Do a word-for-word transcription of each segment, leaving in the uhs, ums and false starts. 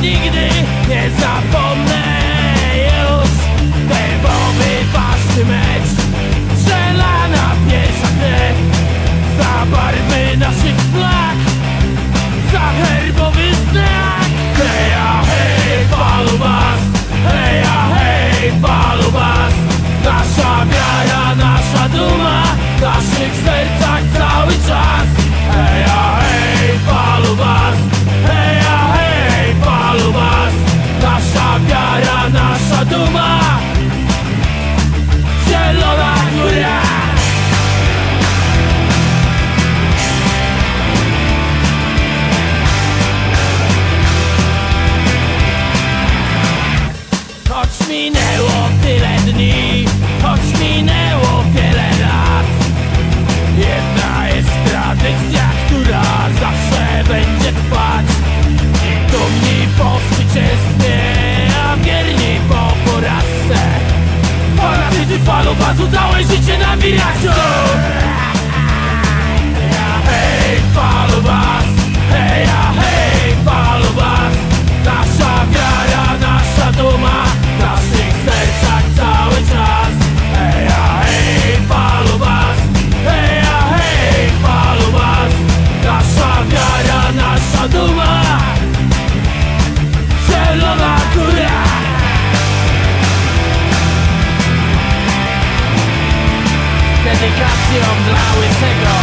nigdy nie zapomnę już. Dębowy ważny mecz, strzelana pierwsza krew, za barwy naszych flag, za herbowy znak. Heja, hej, Falubas, heja, hej, Falubas. Nasza wiara, nasza duma, w naszych sercach cały czas. Heja, hej, Falubas, heja, hej, Falubas. Nasza wiara, nasza duma, Zielona Góra. Choć minęło tyle dni, choć minęło wiele lat, jedna jest tradycja, która zawsze będzie trwać. Dumni po zwycięstwie, a wierni po porażce. Fanatycy Falubasu, całe życie na wiraciu. Hej, Falubas, heja, hej, Falubas. Nasza wiara, nasza duma, w naszych sercach cały czas. Heja, hej, Falubas, heja, hej, Falubas. Nasza wiara, nasza duma, Zielona Góra. Dedykacją dla Łysego.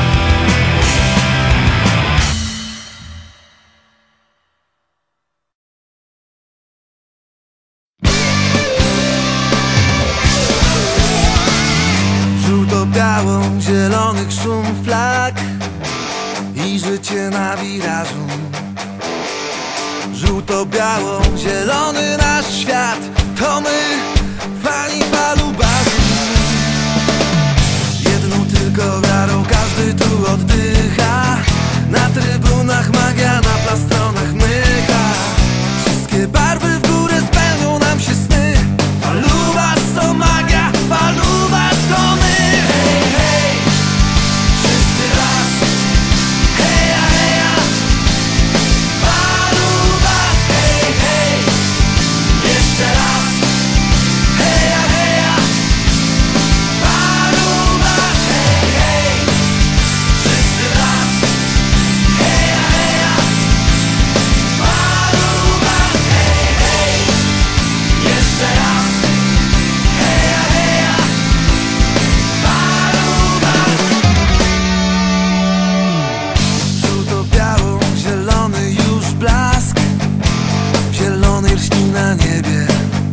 Żółto-białą, zielonych szum flag i życie na wirażu. Żółto-białą, zielony nasz świat, to my, fani Falubasu. Jedną tylko wiarą każdy tu oddycha, na trybunach magia, na plastronach mycha. Wszystkie barwy w górę, spełnią nam się sny. Falubas to magia, Falubas to my. Hej, hej, wszyscy raz. Heja, heja, Falubas. Hej, hej, jeszcze raz. Heja, heja, Falubas. Hej, hej, wszyscy raz. Heja, heja, Falubas. Hej, hej, jeszcze raz. Heja, heja, Falubas. Żółto-białą, zielony już blask, zielonej lśni na niebie.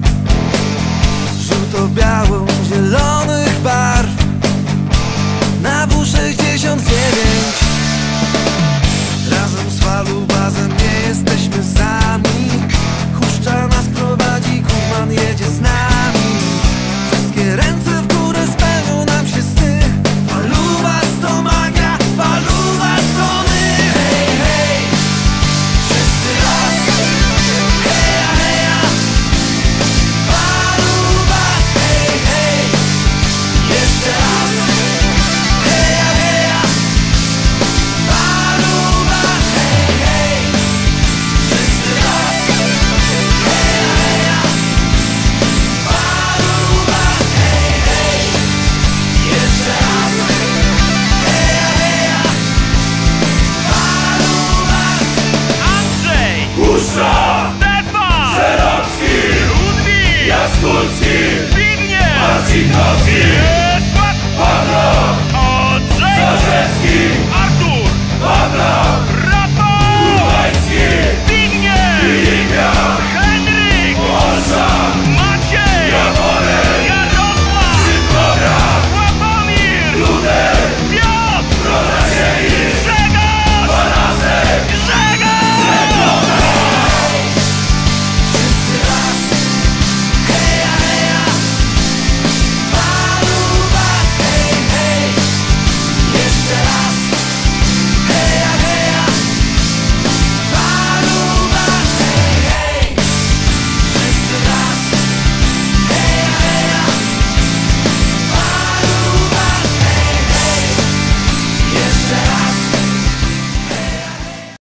Żółto-białą, zielonych barw na W sześćdziesiąt dziewięć. Razem z Falubasem nie jesteśmy sami. Huszcza nas prowadzi, Kurman jedzie z nami. Wszystkie ręce w górę, spełnią nam się sny. Falubas to magia, Falubas to my. Hej, hej, wszyscy raz. Heja, heja, Falubas. Hej, hej, jeszcze raz. Heja, heja, Falubas. Hej, hej, wszyscy raz. Heja, heja, Falubas. Hej, hej, jeszcze raz. Heja, heja, Falubas. Andrzej, Puszcza, Stefan, Żeromski, Ludwik, Jaskulski, Zbigniew, Marcinowski, Wiesław, Pawlo, Andrzej, Zarzewski, Artur, Pawlo.